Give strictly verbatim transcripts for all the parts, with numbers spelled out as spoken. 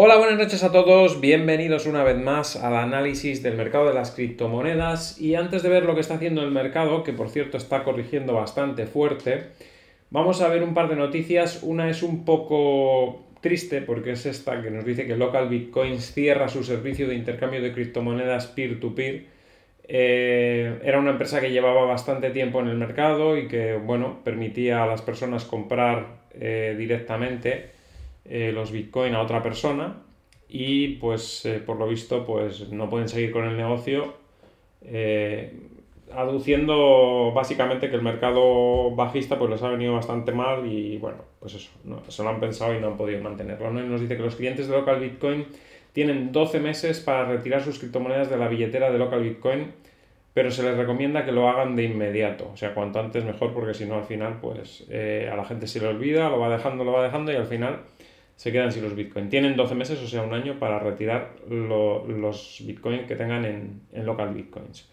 Hola, buenas noches a todos, bienvenidos una vez más al análisis del mercado de las criptomonedas. Y antes de ver lo que está haciendo el mercado, que por cierto está corrigiendo bastante fuerte, vamos a ver un par de noticias. Una es un poco triste porque es esta que nos dice que Local Bitcoins cierra su servicio de intercambio de criptomonedas peer-to-peer. Eh, era una empresa que llevaba bastante tiempo en el mercado y que, bueno, permitía a las personas comprar eh, directamente eh, los Bitcoin a otra persona y pues eh, por lo visto pues no pueden seguir con el negocio, eh, aduciendo básicamente que el mercado bajista pues les ha venido bastante mal y bueno, pues eso, no, se lo han pensado y no han podido mantenerlo, ¿no? Y nos dice que los clientes de Local Bitcoin tienen doce meses para retirar sus criptomonedas de la billetera de Local Bitcoin, pero se les recomienda que lo hagan de inmediato, o sea, cuanto antes mejor, porque si no al final pues eh, a la gente se le olvida, lo va dejando, lo va dejando y al final se quedan sin los Bitcoin. Tienen doce meses, o sea, un año para retirar lo, los Bitcoin que tengan en, en Local Bitcoins.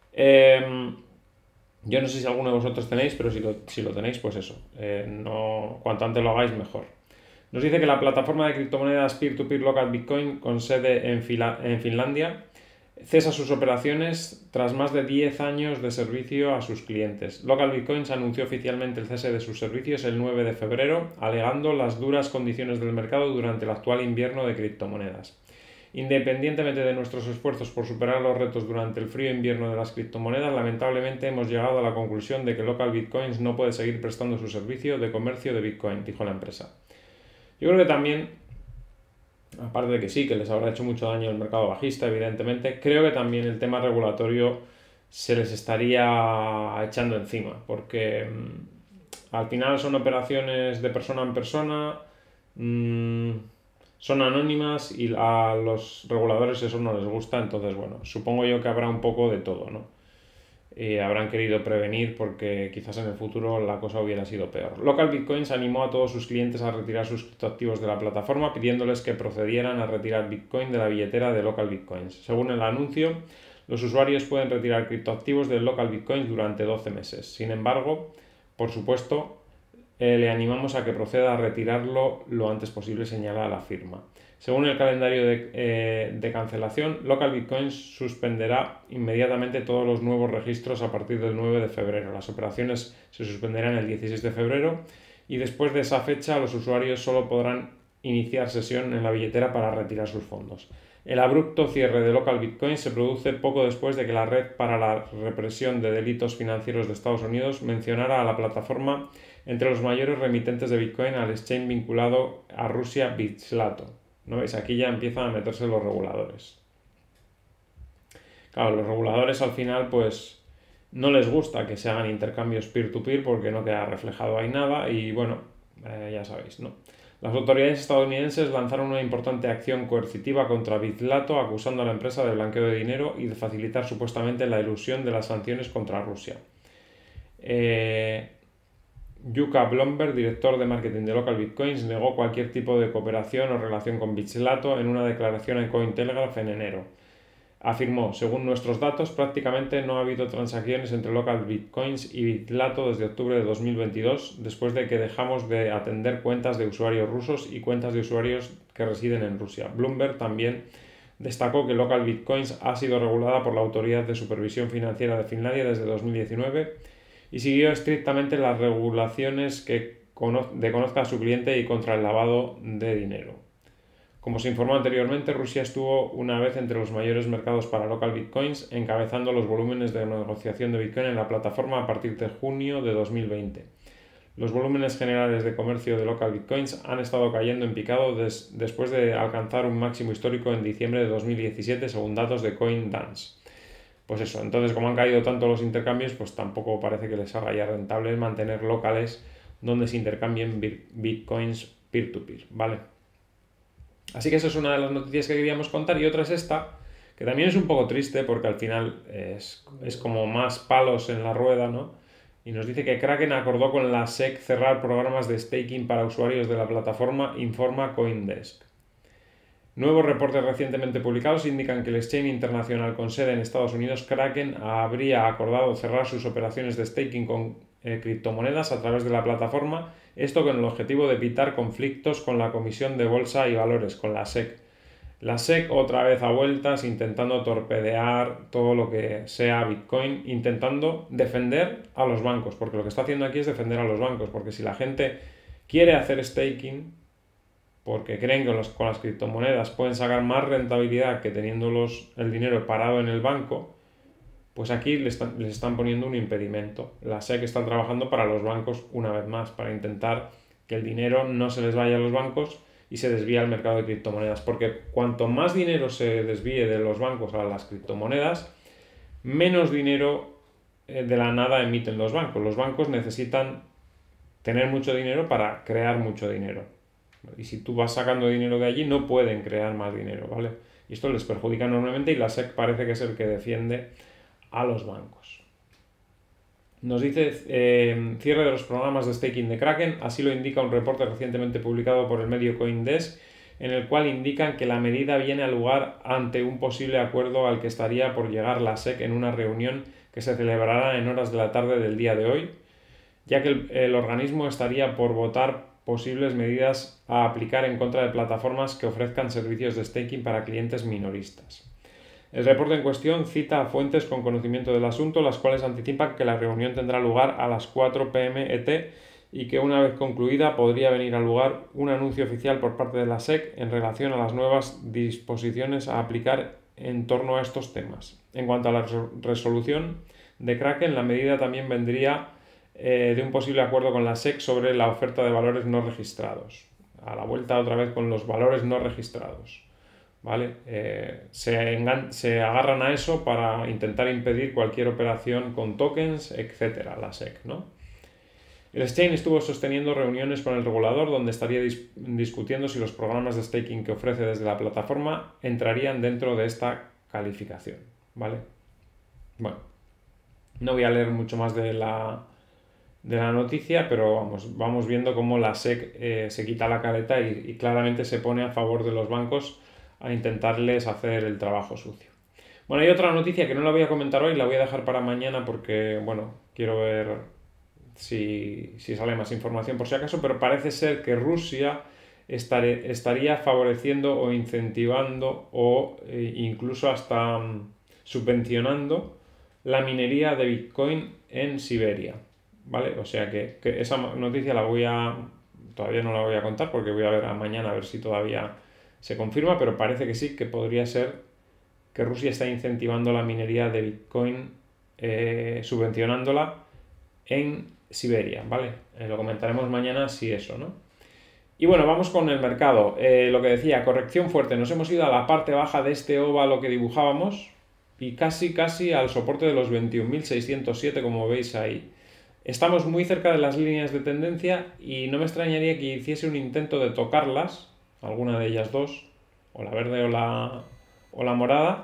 Eh, yo no sé si alguno de vosotros tenéis, pero si lo, si lo tenéis, pues eso, eh, no, cuanto antes lo hagáis mejor. Nos dice que la plataforma de criptomonedas peer-to-peer Local Bitcoin con sede en, Fila, en Finlandia cesa sus operaciones tras más de diez años de servicio a sus clientes. Local Bitcoins anunció oficialmente el cese de sus servicios el nueve de febrero, alegando las duras condiciones del mercado durante el actual invierno de criptomonedas. Independientemente de nuestros esfuerzos por superar los retos durante el frío invierno de las criptomonedas, lamentablemente hemos llegado a la conclusión de que Local Bitcoins no puede seguir prestando su servicio de comercio de Bitcoin, dijo la empresa. Yo creo que también, aparte de que sí, que les habrá hecho mucho daño el mercado bajista, evidentemente, creo que también el tema regulatorio se les estaría echando encima, porque mmm, al final son operaciones de persona en persona, mmm, son anónimas y a los reguladores eso no les gusta, entonces bueno, supongo yo que habrá un poco de todo, ¿no? Eh, habrán querido prevenir porque quizás en el futuro la cosa hubiera sido peor. Local Bitcoins animó a todos sus clientes a retirar sus criptoactivos de la plataforma, pidiéndoles que procedieran a retirar Bitcoin de la billetera de Local Bitcoins. Según el anuncio, los usuarios pueden retirar criptoactivos de Local Bitcoins durante doce meses. Sin embargo, por supuesto, eh, le animamos a que proceda a retirarlo lo antes posible, señala la firma. Según el calendario de, eh, de cancelación, Local Bitcoins suspenderá inmediatamente todos los nuevos registros a partir del nueve de febrero. Las operaciones se suspenderán el dieciséis de febrero y después de esa fecha los usuarios solo podrán iniciar sesión en la billetera para retirar sus fondos. El abrupto cierre de Local Bitcoins se produce poco después de que la Red para la Represión de Delitos Financieros de Estados Unidos mencionara a la plataforma entre los mayores remitentes de Bitcoin al exchange vinculado a Rusia, Bitslato. ¿No veis? Aquí ya empiezan a meterse los reguladores. Claro, los reguladores al final pues no les gusta que se hagan intercambios peer-to-peer porque no queda reflejado ahí nada y bueno, eh, ya sabéis, ¿no? Las autoridades estadounidenses lanzaron una importante acción coercitiva contra Bitslato acusando a la empresa de blanqueo de dinero y de facilitar supuestamente la elusión de las sanciones contra Rusia. Eh, Yuka Blomberg, director de marketing de Local Bitcoins, negó cualquier tipo de cooperación o relación con Bitslato en una declaración en Cointelegraph en enero. Afirmó, según nuestros datos, prácticamente no ha habido transacciones entre Local Bitcoins y Bitslato desde octubre de dos mil veintidós, después de que dejamos de atender cuentas de usuarios rusos y cuentas de usuarios que residen en Rusia. Bloomberg también destacó que Local Bitcoins ha sido regulada por la Autoridad de Supervisión Financiera de Finlandia desde dos mil diecinueve y siguió estrictamente las regulaciones que de conozca a su cliente y contra el lavado de dinero. Como se informó anteriormente, Rusia estuvo una vez entre los mayores mercados para Local Bitcoins, encabezando los volúmenes de negociación de Bitcoin en la plataforma a partir de junio de dos mil veinte. Los volúmenes generales de comercio de Local Bitcoins han estado cayendo en picado des después de alcanzar un máximo histórico en diciembre de dos mil diecisiete, según datos de CoinDance. Pues eso, entonces como han caído tanto los intercambios, pues tampoco parece que les haga ya rentable mantener locales donde se intercambien bitcoins peer-to-peer, ¿vale? Así que esa es una de las noticias que queríamos contar y otra es esta, que también es un poco triste porque al final es, es como más palos en la rueda, ¿no? Y nos dice que Kraken acordó con la S E C cerrar programas de staking para usuarios de la plataforma, informa CoinDesk. Nuevos reportes recientemente publicados indican que el exchange internacional con sede en Estados Unidos, Kraken, habría acordado cerrar sus operaciones de staking con eh, criptomonedas a través de la plataforma, esto con el objetivo de evitar conflictos con la Comisión de Bolsa y Valores, con la S E C. La S E C otra vez a vueltas intentando torpedear todo lo que sea Bitcoin, intentando defender a los bancos, porque lo que está haciendo aquí es defender a los bancos, porque si la gente quiere hacer staking, porque creen que los, con las criptomonedas pueden sacar más rentabilidad que teniendo los, el dinero parado en el banco, pues aquí les están, les están poniendo un impedimento. La S E C está trabajando para los bancos una vez más, para intentar que el dinero no se les vaya a los bancos y se desvíe al mercado de criptomonedas, porque cuanto más dinero se desvíe de los bancos a las criptomonedas, menos dinero de la nada emiten los bancos. Los bancos necesitan tener mucho dinero para crear mucho dinero. Y si tú vas sacando dinero de allí, no pueden crear más dinero, ¿vale? Y esto les perjudica enormemente y la S E C parece que es el que defiende a los bancos. Nos dice eh, cierre de los programas de staking de Kraken, así lo indica un reporte recientemente publicado por el medio CoinDesk, en el cual indican que la medida viene a lugar ante un posible acuerdo al que estaría por llegar la S E C en una reunión que se celebrará en horas de la tarde del día de hoy, ya que el, el organismo estaría por votar posibles medidas a aplicar en contra de plataformas que ofrezcan servicios de staking para clientes minoristas. El reporte en cuestión cita a fuentes con conocimiento del asunto, las cuales anticipan que la reunión tendrá lugar a las cuatro pe eme e te y que una vez concluida podría venir a lugar un anuncio oficial por parte de la S E C en relación a las nuevas disposiciones a aplicar en torno a estos temas. En cuanto a la resolución de Kraken, la medida también vendría eh, de un posible acuerdo con la S E C sobre la oferta de valores no registrados. A la vuelta otra vez con los valores no registrados. ¿Vale? Eh, se, se agarran a eso para intentar impedir cualquier operación con tokens, etcétera, la S E C, ¿no? El exchange estuvo sosteniendo reuniones con el regulador donde estaría dis discutiendo si los programas de staking que ofrece desde la plataforma entrarían dentro de esta calificación, ¿vale? Bueno, no voy a leer mucho más de la, de la noticia, pero vamos, vamos viendo cómo la S E C eh, se quita la careta y, y claramente se pone a favor de los bancos a intentarles hacer el trabajo sucio. Bueno, hay otra noticia que no la voy a comentar hoy, la voy a dejar para mañana porque, bueno, quiero ver si, si sale más información por si acaso, pero parece ser que Rusia estare, estaría favoreciendo o incentivando o eh, incluso hasta um, subvencionando la minería de Bitcoin en Siberia, ¿vale? O sea que, que esa noticia la voy a... todavía no la voy a contar porque voy a ver a mañana a ver si todavía se confirma, pero parece que sí, que podría ser que Rusia está incentivando la minería de Bitcoin, eh, subvencionándola en Siberia, ¿vale? Eh, lo comentaremos mañana si eso, ¿no? Y bueno, vamos con el mercado. Eh, lo que decía, corrección fuerte. Nos hemos ido a la parte baja de este óvalo que dibujábamos y casi, casi al soporte de los veintiún mil seiscientos siete, como veis ahí. Estamos muy cerca de las líneas de tendencia y no me extrañaría que hiciese un intento de tocarlas, alguna de ellas dos, o la verde o la, o la morada,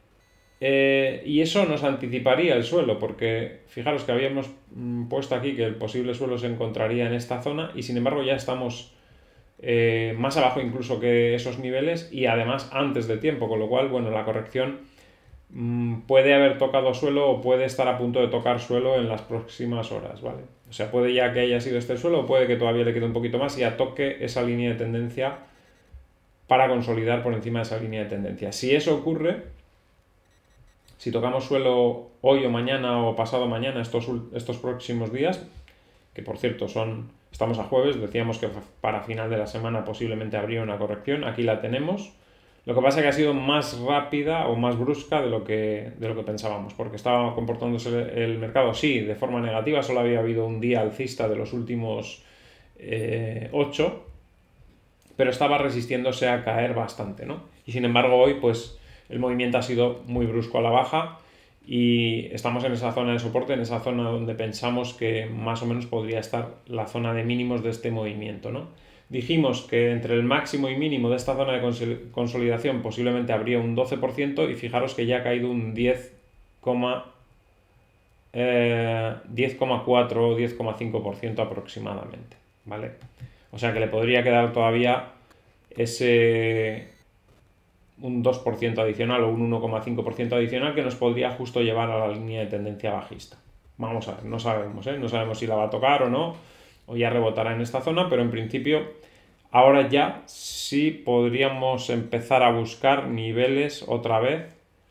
eh, y eso nos anticiparía el suelo, porque fijaros que habíamos mm, puesto aquí que el posible suelo se encontraría en esta zona y sin embargo ya estamos eh, más abajo incluso que esos niveles y además antes de tiempo, con lo cual, bueno, la corrección mm, puede haber tocado suelo o puede estar a punto de tocar suelo en las próximas horas, ¿vale? O sea, puede ya que haya sido este suelo o puede que todavía le quede un poquito más y ya toque esa línea de tendencia para consolidar por encima de esa línea de tendencia. Si eso ocurre, si tocamos suelo hoy o mañana o pasado mañana, estos, estos próximos días, que por cierto son, estamos a jueves, decíamos que para final de la semana posiblemente habría una corrección, aquí la tenemos. Lo que pasa es que ha sido más rápida o más brusca de lo que, de lo que pensábamos, porque estaba comportándose el mercado, sí, de forma negativa, solo había habido un día alcista de los últimos eh, ocho, pero estaba resistiéndose a caer bastante, ¿no? Y sin embargo hoy pues el movimiento ha sido muy brusco a la baja y estamos en esa zona de soporte, en esa zona donde pensamos que más o menos podría estar la zona de mínimos de este movimiento, ¿no? Dijimos que entre el máximo y mínimo de esta zona de consolidación posiblemente habría un doce por ciento y fijaros que ya ha caído un diez coma cuatro o diez coma cinco por ciento aproximadamente, ¿vale? O sea que le podría quedar todavía ese, un dos por ciento adicional o un uno coma cinco por ciento adicional que nos podría justo llevar a la línea de tendencia bajista. Vamos a ver, no sabemos, ¿eh? No sabemos si la va a tocar o no, o ya rebotará en esta zona, pero en principio ahora ya sí podríamos empezar a buscar niveles otra vez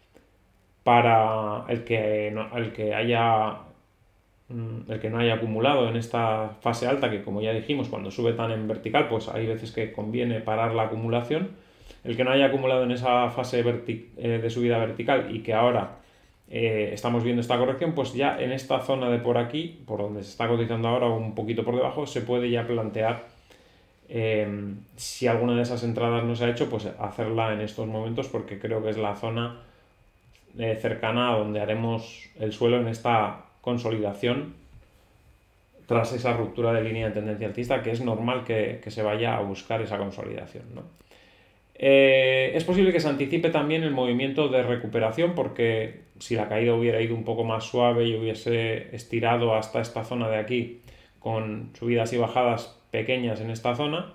para el que, no, el que haya el que no haya acumulado en esta fase alta, que como ya dijimos, cuando sube tan en vertical, pues hay veces que conviene parar la acumulación. El que no haya acumulado en esa fase de subida vertical y que ahora eh, estamos viendo esta corrección, pues ya en esta zona de por aquí, por donde se está cotizando ahora, un poquito por debajo, se puede ya plantear eh, si alguna de esas entradas no se ha hecho, pues hacerla en estos momentos, porque creo que es la zona eh, cercana a donde haremos el suelo en esta consolidación tras esa ruptura de línea de tendencia alcista, que es normal que, que se vaya a buscar esa consolidación, ¿no? Eh, es posible que se anticipe también el movimiento de recuperación, porque si la caída hubiera ido un poco más suave y hubiese estirado hasta esta zona de aquí con subidas y bajadas pequeñas en esta zona,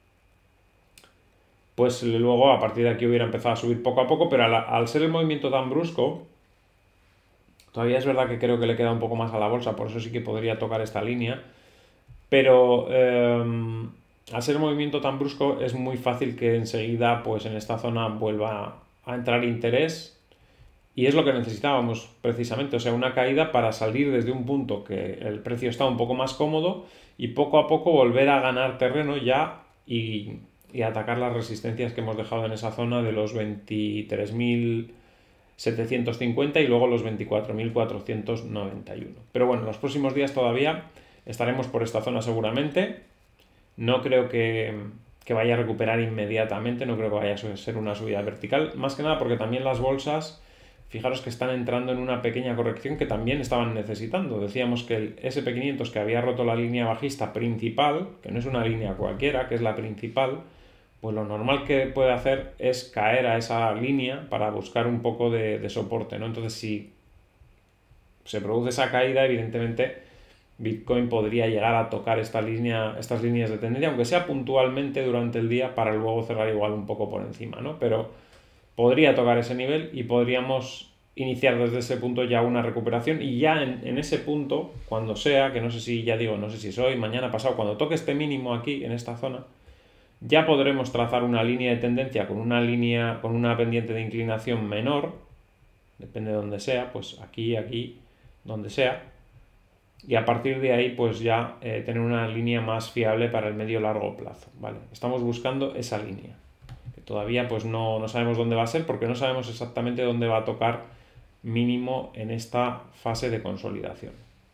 pues luego a partir de aquí hubiera empezado a subir poco a poco, pero al, al ser el movimiento tan brusco, todavía es verdad que creo que le queda un poco más a la bolsa, por eso sí que podría tocar esta línea, pero eh, al ser un movimiento tan brusco es muy fácil que enseguida pues en esta zona vuelva a entrar interés, y es lo que necesitábamos precisamente, o sea, una caída para salir desde un punto que el precio está un poco más cómodo y poco a poco volver a ganar terreno ya y, y atacar las resistencias que hemos dejado en esa zona de los veintitrés mil setecientos cincuenta y luego los veinticuatro mil cuatrocientos noventa y uno. Pero bueno, los próximos días todavía estaremos por esta zona seguramente. No creo que, que vaya a recuperar inmediatamente, no creo que vaya a ser una subida vertical, más que nada porque también las bolsas, fijaros que están entrando en una pequeña corrección que también estaban necesitando. Decíamos que el ese and pe quinientos, que había roto la línea bajista principal, que no es una línea cualquiera, que es la principal, pues lo normal que puede hacer es caer a esa línea para buscar un poco de, de soporte, ¿no? Entonces, si se produce esa caída, evidentemente Bitcoin podría llegar a tocar esta línea, estas líneas de tendencia, aunque sea puntualmente durante el día, para luego cerrar igual un poco por encima, ¿no? Pero podría tocar ese nivel y podríamos iniciar desde ese punto ya una recuperación, y ya en, en ese punto, cuando sea, que no sé si, ya digo, no sé si es hoy, mañana, pasado, cuando toque este mínimo aquí, en esta zona, ya podremos trazar una línea de tendencia con una línea, con una pendiente de inclinación menor, depende de donde sea, pues aquí, aquí, donde sea, y a partir de ahí pues ya eh, tener una línea más fiable para el medio largo plazo, ¿vale? Estamos buscando esa línea, que todavía pues no, no sabemos dónde va a ser, porque no sabemos exactamente dónde va a tocar mínimo en esta fase de consolidación.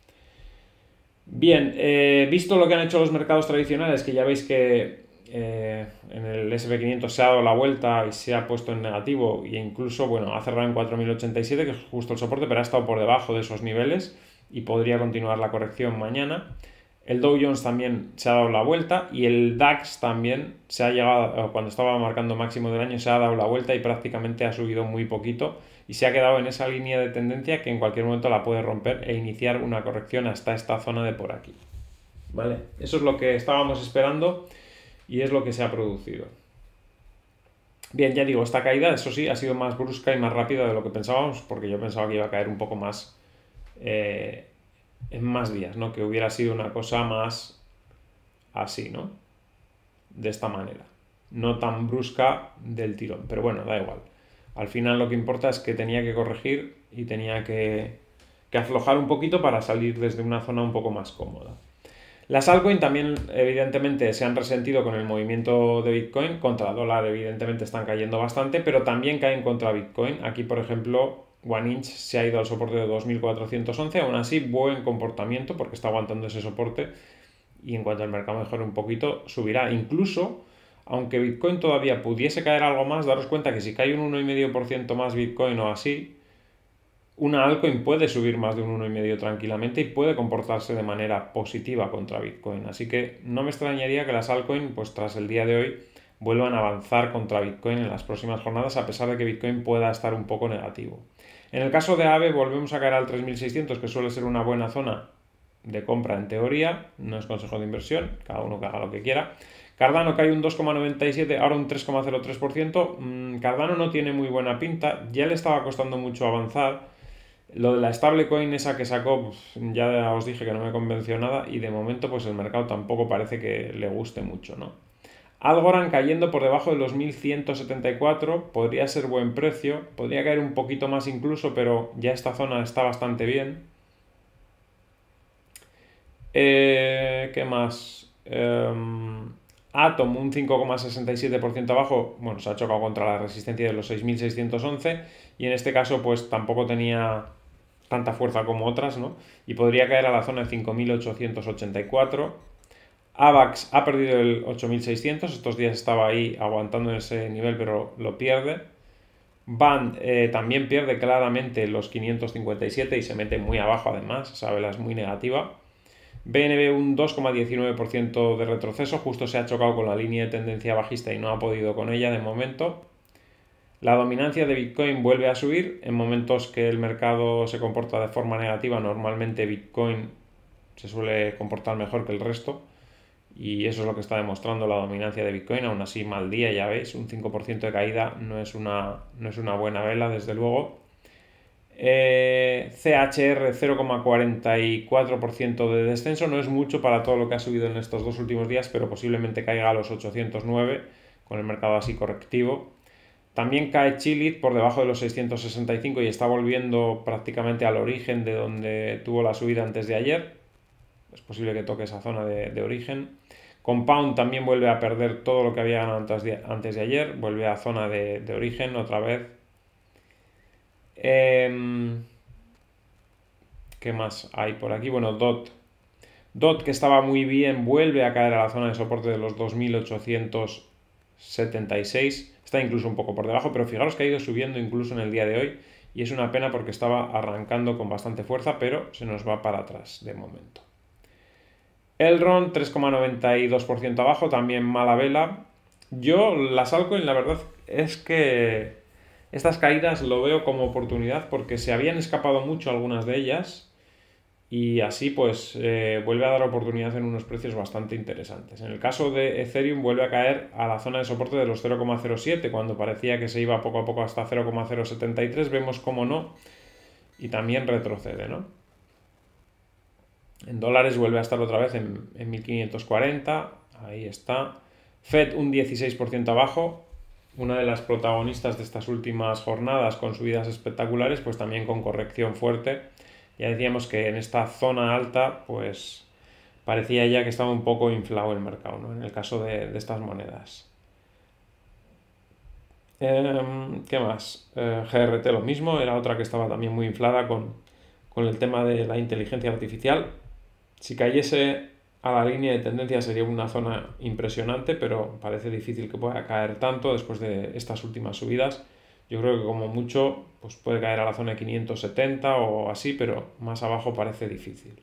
Bien, eh, visto lo que han hecho los mercados tradicionales, que ya veis que Eh, en el ese and pe quinientos se ha dado la vuelta y se ha puesto en negativo, e incluso, bueno, ha cerrado en cuatro mil ochenta y siete, que es justo el soporte, pero ha estado por debajo de esos niveles y podría continuar la corrección mañana. El Dow Jones también se ha dado la vuelta, y el DAX también se ha llegado, cuando estaba marcando máximo del año, se ha dado la vuelta y prácticamente ha subido muy poquito y se ha quedado en esa línea de tendencia que en cualquier momento la puede romper e iniciar una corrección hasta esta zona de por aquí, ¿vale? Eso es lo que estábamos esperando y es lo que se ha producido. Bien, ya digo, esta caída, eso sí, ha sido más brusca y más rápida de lo que pensábamos, porque yo pensaba que iba a caer un poco más eh, en más días, ¿no? Que hubiera sido una cosa más así, ¿no? De esta manera. No tan brusca del tirón, pero bueno, da igual. Al final lo que importa es que tenía que corregir y tenía que, que aflojar un poquito para salir desde una zona un poco más cómoda. Las altcoins también evidentemente se han resentido con el movimiento de Bitcoin. Contra dólar evidentemente están cayendo bastante, pero también caen contra Bitcoin. Aquí, por ejemplo, OneInch se ha ido al soporte de dos mil cuatrocientos once, aún así buen comportamiento porque está aguantando ese soporte, y en cuanto el mercado mejore un poquito subirá. Incluso, aunque Bitcoin todavía pudiese caer algo más, daros cuenta que si cae un uno coma cinco por ciento más Bitcoin o así, una altcoin puede subir más de un uno coma cinco por ciento tranquilamente y puede comportarse de manera positiva contra Bitcoin. Así que no me extrañaría que las altcoins, pues tras el día de hoy, vuelvan a avanzar contra Bitcoin en las próximas jornadas, a pesar de que Bitcoin pueda estar un poco negativo. En el caso de A V E volvemos a caer al tres mil seiscientos, que suele ser una buena zona de compra en teoría, no es consejo de inversión, cada uno que haga lo que quiera. Cardano cae un dos coma noventa y siete, ahora un tres coma cero tres por ciento. Cardano no tiene muy buena pinta, ya le estaba costando mucho avanzar. Lo de la stablecoin esa que sacó, pues, ya os dije que no me convenció nada y de momento pues el mercado tampoco parece que le guste mucho, ¿no? Algorand cayendo por debajo de los mil ciento setenta y cuatro, podría ser buen precio, podría caer un poquito más incluso, pero ya esta zona está bastante bien. Eh, ¿Qué más? Eh, Atom un cinco coma sesenta y siete por ciento abajo, bueno, se ha chocado contra la resistencia de los seis mil seiscientos once y en este caso pues tampoco tenía tanta fuerza como otras, ¿no? Y podría caer a la zona de cinco mil ochocientos ochenta y cuatro. AVAX ha perdido el ocho mil seiscientos, estos días estaba ahí aguantando en ese nivel, pero lo pierde. Band eh, también pierde claramente los quinientos cincuenta y siete y se mete muy abajo además, esa vela es muy negativa. B N B un dos coma diecinueve por ciento de retroceso, justo se ha chocado con la línea de tendencia bajista y no ha podido con ella de momento. La dominancia de Bitcoin vuelve a subir, en momentos que el mercado se comporta de forma negativa, normalmente Bitcoin se suele comportar mejor que el resto. Y eso es lo que está demostrando la dominancia de Bitcoin, aún así mal día, ya veis, un cinco por ciento de caída no es una, no es una buena vela, desde luego. Eh, C H R cero coma cuarenta y cuatro por ciento de descenso, no es mucho para todo lo que ha subido en estos dos últimos días, pero posiblemente caiga a los ochocientos nueve, con el mercado así correctivo. También cae Chilit por debajo de los seiscientos sesenta y cinco y está volviendo prácticamente al origen de donde tuvo la subida antes de ayer. Es posible que toque esa zona de, de origen. Compound también vuelve a perder todo lo que había ganado antes de, antes de ayer, vuelve a zona de, de origen otra vez. Eh, ¿Qué más hay por aquí? Bueno, D O T. D O T, que estaba muy bien, vuelve a caer a la zona de soporte de los dos mil ochocientos setenta y seis. Está incluso un poco por debajo, pero fijaros que ha ido subiendo incluso en el día de hoy. Y es una pena porque estaba arrancando con bastante fuerza, pero se nos va para atrás de momento. Elrond tres coma noventa y dos por ciento abajo, también mala vela. Yo las altcoins, la verdad es que estas caídas lo veo como oportunidad porque se habían escapado mucho algunas de ellas y así pues eh, vuelve a dar oportunidad en unos precios bastante interesantes. En el caso de Ethereum vuelve a caer a la zona de soporte de los cero coma cero siete, cuando parecía que se iba poco a poco hasta cero coma cero setenta y tres, vemos cómo no, y también retrocede, ¿no? En dólares vuelve a estar otra vez en, en mil quinientos cuarenta, ahí está. Fed un dieciséis por ciento abajo, una de las protagonistas de estas últimas jornadas con subidas espectaculares, pues también con corrección fuerte. Ya decíamos que en esta zona alta, pues parecía ya que estaba un poco inflado el mercado, ¿no? En el caso de, de estas monedas. Eh, ¿Qué más? Eh, G R T lo mismo, era otra que estaba también muy inflada con, con el tema de la inteligencia artificial. Si cayese a la línea de tendencia sería una zona impresionante, pero parece difícil que pueda caer tanto después de estas últimas subidas. Yo creo que como mucho pues puede caer a la zona de quinientos setenta o así, pero más abajo parece difícil.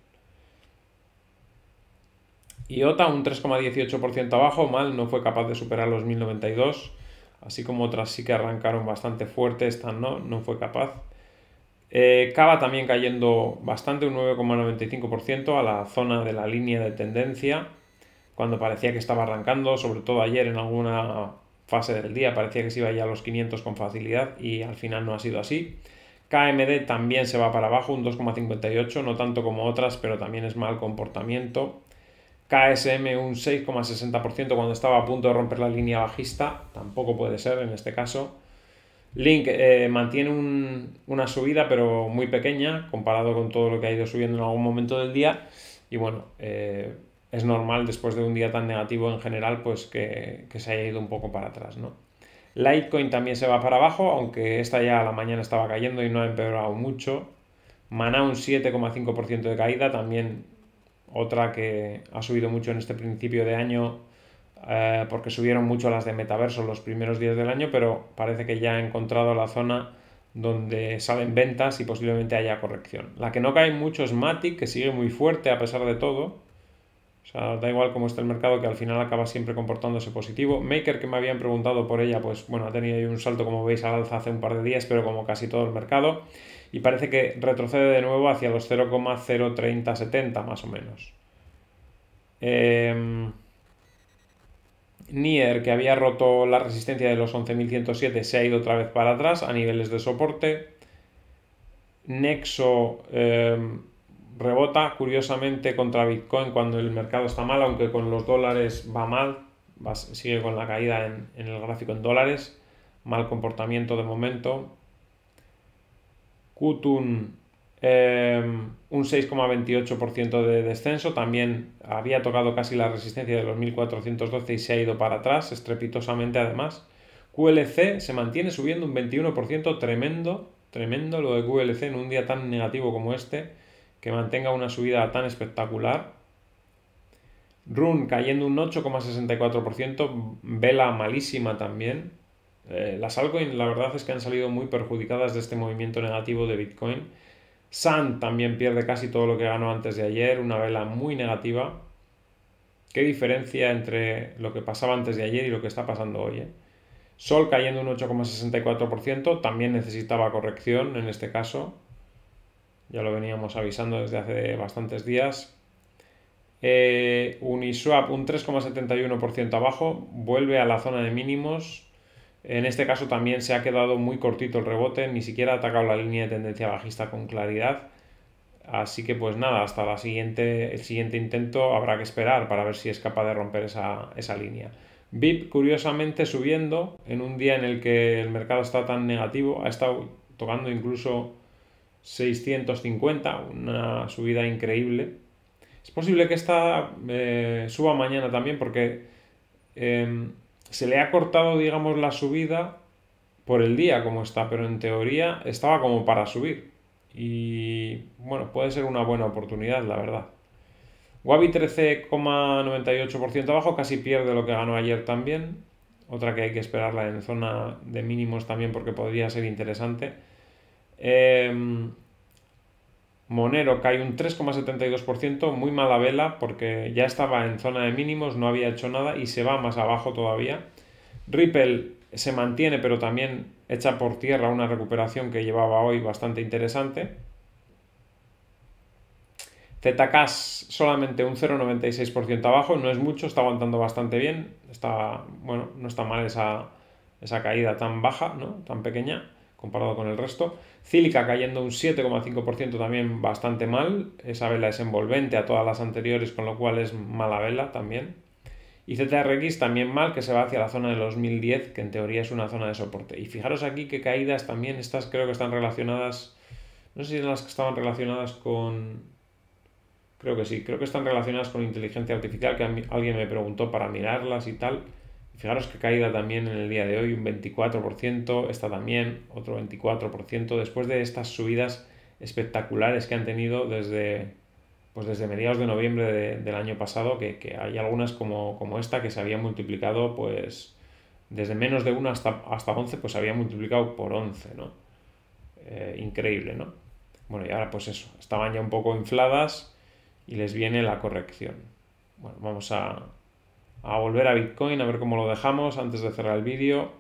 I O T A un tres coma dieciocho por ciento abajo, mal, no fue capaz de superar los mil noventa y dos, así como otras sí que arrancaron bastante fuerte, esta no, no fue capaz. Eh, Cava también cayendo bastante, un nueve coma noventa y cinco por ciento a la zona de la línea de tendencia, cuando parecía que estaba arrancando, sobre todo ayer en alguna fase del día, parecía que se iba ya a los quinientos con facilidad y al final no ha sido así. K M D también se va para abajo, un dos coma cincuenta y ocho, no tanto como otras, pero también es mal comportamiento. K S M un seis coma sesenta por ciento cuando estaba a punto de romper la línea bajista, tampoco puede ser en este caso. Link eh, mantiene un, una subida pero muy pequeña comparado con todo lo que ha ido subiendo en algún momento del día y bueno, eh, es normal después de un día tan negativo en general pues que, que se haya ido un poco para atrás, ¿no? Litecoin también se va para abajo, aunque esta ya a la mañana estaba cayendo y no ha empeorado mucho. Mana un siete coma cinco por ciento de caída, también otra que ha subido mucho en este principio de año eh, porque subieron mucho las de metaverso los primeros días del año, pero parece que ya ha encontrado la zona donde salen ventas y posiblemente haya corrección. La que no cae mucho es Matic, que sigue muy fuerte a pesar de todo. O sea, da igual cómo esté el mercado, que al final acaba siempre comportándose positivo. Maker, que me habían preguntado por ella, pues bueno, ha tenido ahí un salto, como veis, al alza hace un par de días, pero como casi todo el mercado. Y parece que retrocede de nuevo hacia los cero coma cero treinta setenta más o menos. Eh... Nier, que había roto la resistencia de los once mil ciento siete, se ha ido otra vez para atrás a niveles de soporte. Nexo eh, rebota curiosamente contra Bitcoin cuando el mercado está mal, aunque con los dólares va mal, va, sigue con la caída en, en el gráfico en dólares, mal comportamiento de momento. Qutun eh, un seis coma veintiocho por ciento de descenso, también había tocado casi la resistencia de los mil cuatrocientos doce y se ha ido para atrás estrepitosamente además. Q L C se mantiene subiendo un veintiuno por ciento, tremendo, tremendo lo de Q L C en un día tan negativo como este, que mantenga una subida tan espectacular. Rune cayendo un ocho coma sesenta y cuatro por ciento, vela malísima también. Eh, las altcoins la verdad es que han salido muy perjudicadas de este movimiento negativo de Bitcoin. Sun también pierde casi todo lo que ganó antes de ayer, una vela muy negativa. Qué diferencia entre lo que pasaba antes de ayer y lo que está pasando hoy, ¿eh? Sol cayendo un ocho coma sesenta y cuatro por ciento, también necesitaba corrección en este caso. Ya lo veníamos avisando desde hace bastantes días. Eh, Uniswap un tres coma setenta y uno por ciento abajo, vuelve a la zona de mínimos. En este caso también se ha quedado muy cortito el rebote, ni siquiera ha atacado la línea de tendencia bajista con claridad. Así que pues nada, hasta la siguiente, el siguiente intento habrá que esperar para ver si es capaz de romper esa, esa línea. V I P curiosamente subiendo en un día en el que el mercado está tan negativo, ha estado tocando incluso seiscientos cincuenta, una subida increíble. Es posible que esta eh, suba mañana también porque eh, se le ha cortado, digamos, la subida por el día como está, pero en teoría estaba como para subir. Y bueno, puede ser una buena oportunidad, la verdad. Wabi trece coma noventa y ocho por ciento abajo, casi pierde lo que ganó ayer también. Otra que hay que esperarla en zona de mínimos también porque podría ser interesante. Eh, Monero cae un tres coma setenta y dos por ciento, muy mala vela porque ya estaba en zona de mínimos, no había hecho nada y se va más abajo todavía. Ripple se mantiene pero también echa por tierra una recuperación que llevaba hoy bastante interesante. Zcash solamente un cero coma noventa y seis por ciento abajo, no es mucho, está aguantando bastante bien, está, bueno, no está mal esa, esa caída tan baja, ¿no? Tan pequeña comparado con el resto. Cílica cayendo un siete coma cinco por ciento también bastante mal, esa vela es envolvente a todas las anteriores, con lo cual es mala vela también. Y Z R X también mal, que se va hacia la zona de los mil diez, que en teoría es una zona de soporte. Y fijaros aquí que caídas también, estas creo que están relacionadas, no sé si eran las que estaban relacionadas con... Creo que sí, creo que están relacionadas con inteligencia artificial, que alguien me preguntó para mirarlas y tal. Fijaros que caída también en el día de hoy, un veinticuatro por ciento, esta también, otro veinticuatro por ciento, después de estas subidas espectaculares que han tenido desde, pues desde mediados de noviembre de, del año pasado, que, que hay algunas como, como esta que se había multiplicado, pues desde menos de uno hasta, hasta once, pues se había multiplicado por once, ¿no? Eh, increíble, ¿no? Bueno, y ahora pues eso, estaban ya un poco infladas y les viene la corrección. Bueno, vamos a, a volver a Bitcoin, a ver cómo lo dejamos antes de cerrar el vídeo.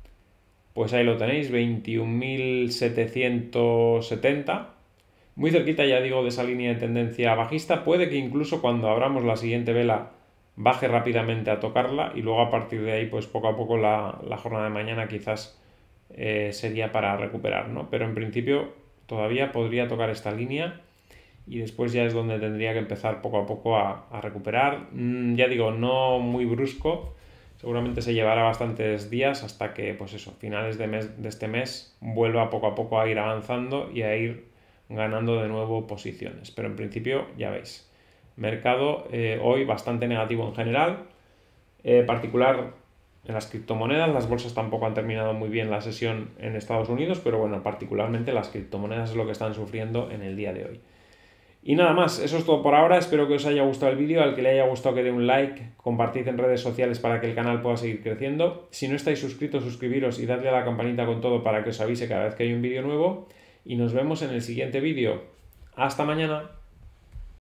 Pues ahí lo tenéis, veintiún mil setecientos setenta. Muy cerquita, ya digo, de esa línea de tendencia bajista. Puede que incluso cuando abramos la siguiente vela baje rápidamente a tocarla y luego a partir de ahí, pues poco a poco la, la jornada de mañana quizás eh, sería para recuperar, ¿no? Pero en principio todavía podría tocar esta línea y después ya es donde tendría que empezar poco a poco a, a recuperar. Mm, ya digo, no muy brusco, seguramente se llevará bastantes días hasta que, pues eso, finales de, mes, de este mes vuelva poco a poco a ir avanzando y a ir ganando de nuevo posiciones. Pero en principio, ya veis, mercado eh, hoy bastante negativo en general, eh, particular en las criptomonedas. Las bolsas tampoco han terminado muy bien la sesión en Estados Unidos, pero bueno, particularmente las criptomonedas es lo que están sufriendo en el día de hoy. Y nada más, eso es todo por ahora, espero que os haya gustado el vídeo, al que le haya gustado que dé un like, compartid en redes sociales para que el canal pueda seguir creciendo. Si no estáis suscritos, suscribiros y dadle a la campanita con todo para que os avise cada vez que hay un vídeo nuevo. Y nos vemos en el siguiente vídeo. ¡Hasta mañana!